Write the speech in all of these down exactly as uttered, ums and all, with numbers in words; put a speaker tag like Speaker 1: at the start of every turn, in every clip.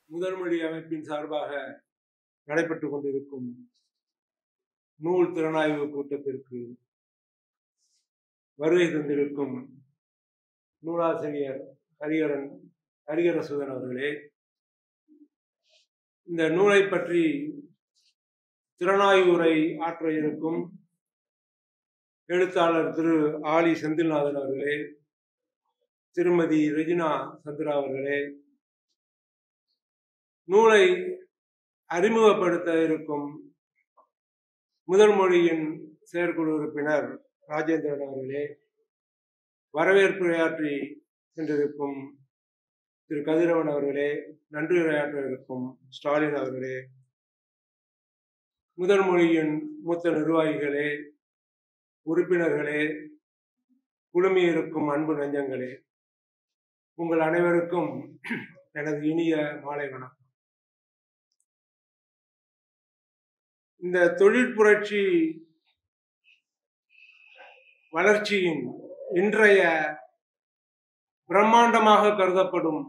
Speaker 1: முதல்மொழி அமைப்பின் சார்பாக நடைபெற்றுக் கொண்டிருக்கும் நூல் திறனாய்வு கூட்டத்திற்கு வருகை தந்திருக்கும் நூலாசிரியர் ஹரிஹரன் ஹரிஹரசுதன் அவர்களே, இந்த நூலை பற்றி திறனாய்வு உரை ஆற்ற இருக்கும் எழுத்தாளர் திரு ஆலி செந்தில்நாதன் அவர்களே, திருமதி ரெஜினா சந்திரா அவர்களே, நூலை அறிமுகப்படுத்த இருக்கும் முதல் மொழியின் செயற்குழு உறுப்பினர் ராஜேந்திரன் அவர்களே, வரவேற்புரையாற்றி சென்றிருக்கும் திரு கதிரவன் அவர்களே, நன்றி உரையாற்ற இருக்கும் ஸ்டாலின் அவர்களே, முதல் மொழியின் மூத்த நிர்வாகிகளே, உறுப்பினர்களே, குழுமியிருக்கும் அன்பு நெஞ்சங்களே, உங்கள் அனைவருக்கும் எனது இனிய மாலை வணக்கம். இந்த தொழிற்புரட்சி வளர்ச்சியின் இன்றைய பிரம்மாண்டமாக கருதப்படும்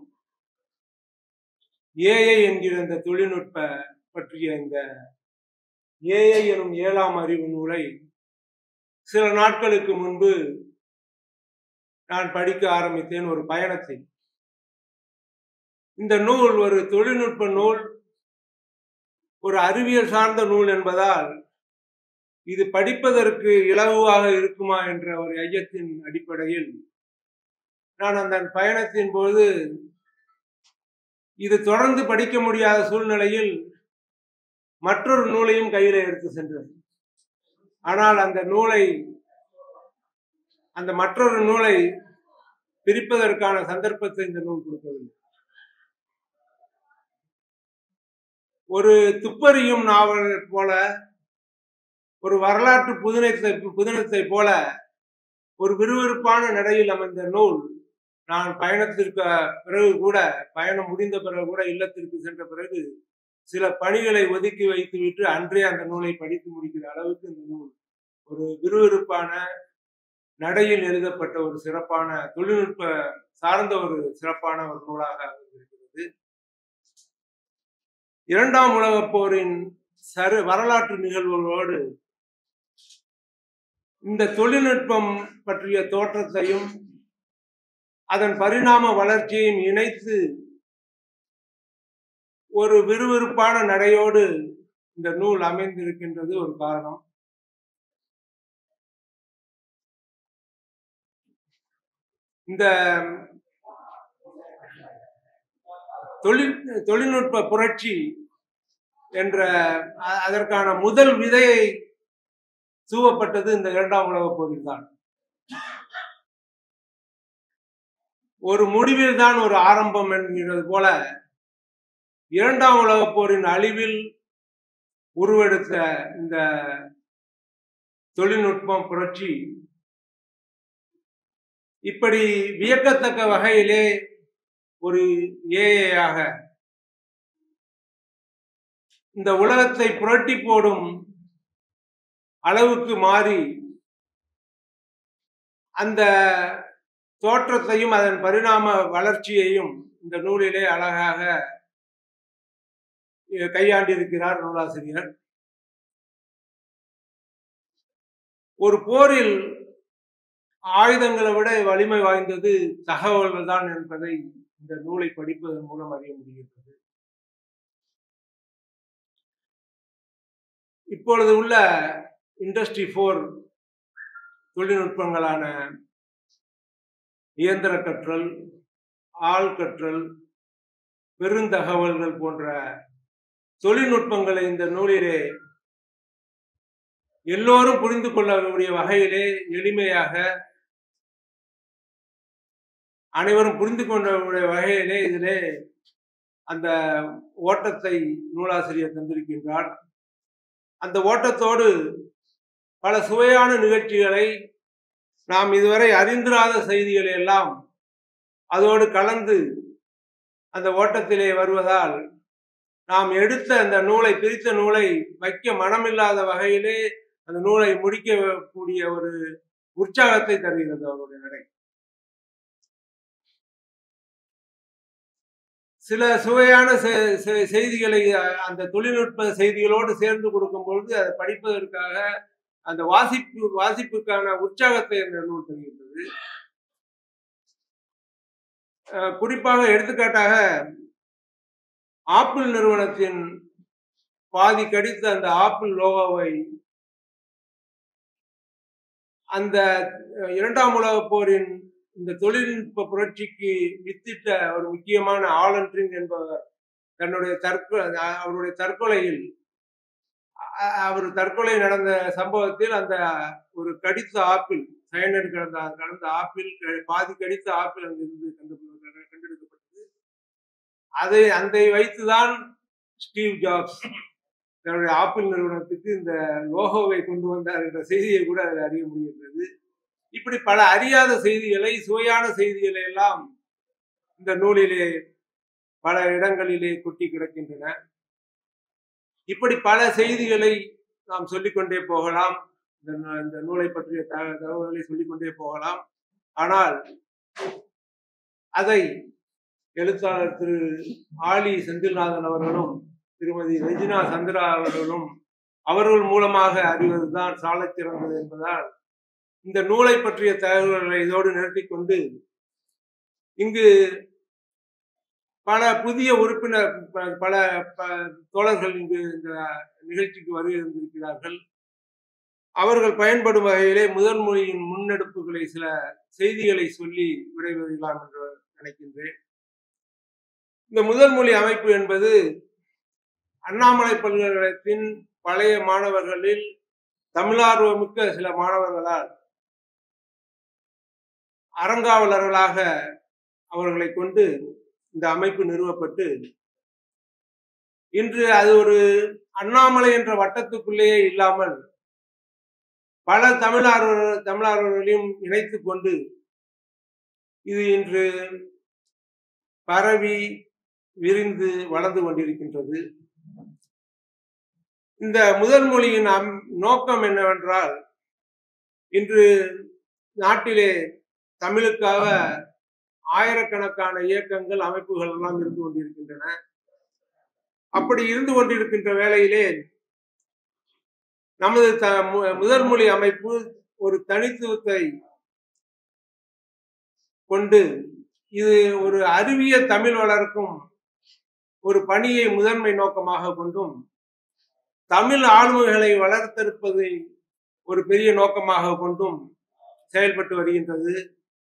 Speaker 1: ஏஐ என்கிற இந்த தொழில்நுட்ப பற்றிய இந்த ஏஐ எனும் ஏழாம் அறிவு நூலை சில நாட்களுக்கு முன்பு நான் படிக்க ஆரம்பித்தேன், ஒரு பயணத்தை. இந்த நூல் ஒரு தொழில்நுட்ப நூல், ஒரு அறிவியல் சார்ந்த நூல் என்பதால் இது படிப்பதற்கு இலகுவாக இருக்குமா என்ற ஒரு ஐயத்தின் அடிப்படையில் நான் அந்த பயணத்தின் போது இது தொடர்ந்து படிக்க முடியாத சூழ்நிலையில் மற்றொரு நூலையும் கையில் எடுத்து சென்றது. ஆனால் அந்த நூலை அந்த மற்றொரு நூலை பிரிப்பதற்கான சந்தர்ப்பத்தை இந்த நூல் கொடுக்கவில்லை. ஒரு துப்பறியும் நாவல் போல, ஒரு வரலாற்று புதினத்தை புதினத்தை போல ஒரு விறுவிறுப்பான நடையில் அமைந்த நூல் நான் பயணத்திற்கு பிறகு கூட, பயணம் முடிந்த பிறகு கூட, இல்லத்திற்கு சென்ற பிறகு சில பணிகளை ஒதுக்கி வைத்துவிட்டு அன்றே அந்த நூலை படித்து முடிக்கிற அளவுக்கு இந்த நூல் ஒரு விறுவிறுப்பான நடையில் எழுதப்பட்ட ஒரு சிறப்பான தொழில்நுட்ப சார்ந்த ஒரு சிறப்பான ஒரு நூலாக அமைந்திருக்கிறது. இரண்டாம் உலகப் போரின் சரு வரலாற்று நிகழ்வுகளோடு இந்த தொழில்நுட்பம் பற்றிய தோற்றத்தையும் அதன் பரிணாம வளர்ச்சியையும் இணைத்து ஒரு விறுவிறுப்பான நடையோடு இந்த நூல் அமைந்திருக்கின்றது ஒரு காரணம். இந்த தொழில் தொழில்நுட்ப புரட்சி என்ற அதற்கான முதல் விதையை தூவப்பட்டது இந்த இரண்டாம் உலகப் போரில் தான். ஒரு முடிவில் தான் ஒரு ஆரம்பம் என்கிறது போல இரண்டாம் உலகப் போரின் அழிவில் உருவெடுத்த இந்த தொழில்நுட்பம் புரட்சி இப்படி வியக்கத்தக்க வகையிலே ஒரு ஏஐயாக இந்த உலகத்தை புரட்டி போடும் அளவுக்கு மாறி அந்த தோற்றத்தையும் அதன் பரிணாம வளர்ச்சியையும் இந்த நூலிலே அழகாக கையாண்டிருக்கிறார் நூலாசிரியர். ஒரு போரில் ஆயுதங்களை விட வலிமை வாய்ந்தது தகவல்கள் தான் என்பதை இந்த நூலை படிப்பதன் மூலம் அறிய முடிகிறது. இப்பொழுது உள்ள இண்டஸ்ட்ரி போர் தொழில்நுட்பங்களான இயந்திர கற்றல், ஆள் கற்றல், பெருந்தகவல்கள் போன்ற தொழில்நுட்பங்களை இந்த நூலிலே எல்லோரும் புரிந்து கொள்ளக்கூடிய வகையிலே எளிமையாக அனைவரும் புரிந்து கொண்டக்கூடிய வகையிலே இதிலே அந்த ஓட்டத்தை நூலாசிரியர் தந்திருக்கின்றார். அந்த ஓட்டத்தோடு பல சுவையான நிகழ்ச்சிகளை, நாம் இதுவரை அறிந்திராத செய்திகளை எல்லாம் அதோடு கலந்து அந்த ஓட்டத்திலே வருவதால் நாம் எடுத்த அந்த நூலை, பிரித்த நூலை வைக்க மனமில்லாத வகையிலே அந்த நூலை முடிக்கக்கூடிய ஒரு உற்சாகத்தை தருகிறது அவருடைய நடை. சில சுவையான செய்திகளை அந்த தொழில்நுட்ப செய்திகளோடு சேர்ந்து கொடுக்கும் பொழுது அதை படிப்பதற்காக அந்த வாசிப்பு வாசிப்புக்கான உற்சாகத்தை அந்த நூல் தருகின்றது. குறிப்பாக எடுத்துக்காட்டாக ஆப்பிள் நிறுவனத்தின் பாதி கடித்த அந்த ஆப்பிள் லோகோவை அந்த இரண்டாம் உலகப் போரின் இந்த தொழில்நுட்ப புரட்சிக்கு வித்திட்ட ஒரு முக்கியமான ஆலன் ட்ரிங் என்பவர் தன்னுடைய தற்கொலை அவருடைய தற்கொலையில் அவர் தற்கொலை நடந்த சம்பவத்தில் அந்த ஒரு கடித்த ஆப்பிள் சயனைடு கலந்த கலந்த ஆப்பிள் பாதி கடித்த ஆப்பிள் அங்கிருந்து கண்டெடுக்கப்பட்டது. அதை அதை வைத்துதான் ஸ்டீவ் ஜாப்ஸ் தன்னுடைய ஆப்பிள் நிறுவனத்துக்கு இந்த லோகோவை கொண்டு வந்தார் என்ற செய்தியை கூட அதில் அறிய முடிகின்றது. இப்படி பல அறியாத செய்திகளை, சுவையான செய்திகளை எல்லாம் இந்த நூலிலே பல இடங்களிலே கொட்டி கிடக்கின்றன. இப்படி பல செய்திகளை நாம் சொல்லிக்கொண்டே போகலாம். இந்த நூலை பற்றிய தகவல்களை சொல்லிக்கொண்டே போகலாம். ஆனால் அதை எழுத்தாளர் திரு ஆலி செந்தில்நாதன் அவர்களும் திருமதி ரெஜினா சந்திரா அவர்களும் அவர்கள் மூலமாக அறிவதுதான் சாலச் சிறந்தது என்பதால் இந்த நூலை பற்றிய தகவல்களை இதோடு நிறுத்திக் கொண்டு இங்கு பல புதிய உறுப்பினர் பல தோழர்கள் இங்கு இந்த நிகழ்ச்சிக்கு வருகின்றிருக்கிறார்கள். அவர்கள் பயன்படும் வகையிலே முதல் மொழியின் முன்னெடுப்புகளை சில செய்திகளை சொல்லி விடைபெறலாம் என்று நினைக்கின்றேன். இந்த முதல் மொழி அமைப்பு என்பது அண்ணாமலை பல்கலைக்கழகத்தின் பழைய மாணவர்களில் தமிழார்வமிக்க சில மாணவர்களால் அறங்காவலர்களாக அவர்களை கொண்டு இந்த அமைப்பு நிறுவப்பட்டு இன்று அது ஒரு அண்ணாமலை என்ற வட்டத்துக்குள்ளேயே இல்லாமல் பல தமிழார்வர்கள் தமிழார்வர்களையும் இணைத்து கொண்டு இது இன்று பரவி விரிந்து வளர்ந்து கொண்டிருக்கின்றது. இந்த முதல் மொழியின் நோக்கம் என்னவென்றால், இன்று நாட்டிலே தமிழுக்காக ஆயிரக்கணக்கான இயக்கங்கள், அமைப்புகள் எல்லாம் இருந்து கொண்டிருக்கின்றன. அப்படி இருந்து கொண்டிருக்கின்ற வேளையிலே நமது த முதல் மொழி அமைப்பு ஒரு தனித்துவத்தை கொண்டு இது ஒரு அறிவியல் தமிழ் வளர்க்கும் ஒரு பணியை முதன்மை நோக்கமாக கொண்டும் தமிழ் ஆளுமைகளை வளர்த்தெடுப்பதை ஒரு பெரிய நோக்கமாக கொண்டும் செயல்பட்டு வருகின்றது.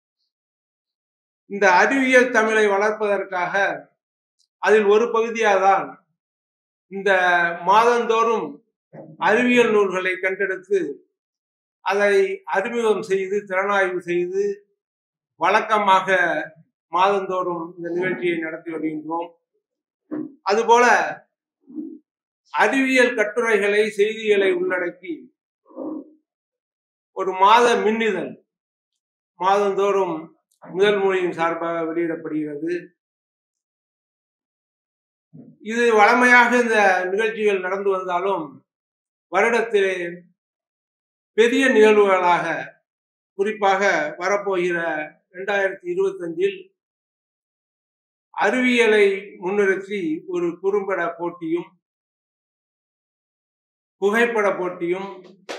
Speaker 1: இந்த அறிவியல் தமிழை வளர்ப்பதற்காக அதில் ஒரு பகுதியாக தான் இந்த மாதந்தோறும் அறிவியல் நூல்களை கண்டெடுத்து அதை அறிமுகம் செய்து திறனாய்வு செய்து வழக்கமாக மாதந்தோறும் இந்த நிகழ்ச்சியை நடத்தி வருகின்றோம். அதுபோல அறிவியல் கட்டுரைகளை, செய்திகளை உள்ளடக்கி ஒரு மாத மின்னிதழ் மாதந்தோறும் முதல் மொழியின் சார்பாக வெளியிடப்படுகிறது. இது வழமையாக இந்த நிகழ்ச்சிகள் நடந்து வந்தாலும் வருடத்திலே பெரிய நிகழ்வுகளாக, குறிப்பாக வரப்போகிற இரண்டாயிரத்தி இருபத்தி அஞ்சில் அறிவியலை முன்னிறுத்தி ஒரு குறும்பட போட்டியும், புகைப்பட போட்டியும்,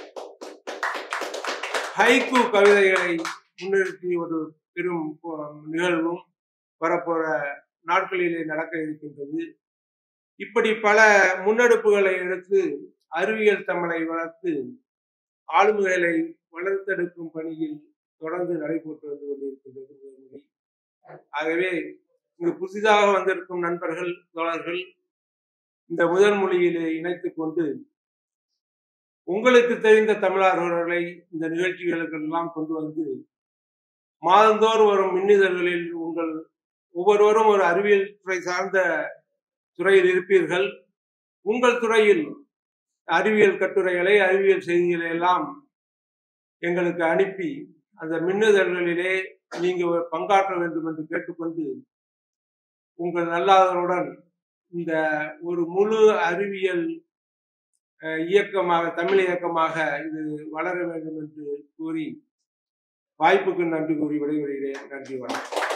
Speaker 1: ஹைக்கூ கவிதைகளை முன்னிறுத்தி ஒரு பெரும் நிகழ்வும் வரப்போற நாட்களிலே நடக்க இருக்கின்றது. இப்படி பல முன்னெடுப்புகளை எடுத்து அறிவியல் தமிழை வளர்த்து ஆளுமைகளை வளர்த்தெடுக்கும் பணியில் தொடர்ந்து நடைபெற்று வந்து கொண்டிருக்கின்றது முதல் மொழி. ஆகவே இங்கு புதிதாக வந்திருக்கும் நண்பர்கள், தோழர்கள் இந்த முதல் மொழியிலே இணைத்துக் கொண்டு உங்களுக்கு தெரிந்த தமிழார்வர்களை இந்த நிகழ்ச்சிகளுக்கு எல்லாம் கொண்டு வந்து மாதந்தோறும் வரும் மின்னிதழ்களில் உங்கள் ஒவ்வொருவரும் ஒரு அறிவியல் துறை சார்ந்த துறையில் இருப்பீர்கள். உங்கள் துறையில் அறிவியல் கட்டுரைகளை, அறிவியல் செய்திகளை எல்லாம் எங்களுக்கு அனுப்பி அந்த மின்னிதழ்களிலே நீங்க பங்காற்ற வேண்டும் என்று கேட்டுக்கொண்டு உங்கள் நல்லாதருடன் இந்த ஒரு முழு அறிவியல் இயக்கமாக, தமிழ் இயக்கமாக இது வளர வேண்டும் என்று கூறி வாய்ப்புக்கு நன்றி கூறி விடைபெறுகிறேன். நன்றி, வணக்கம்.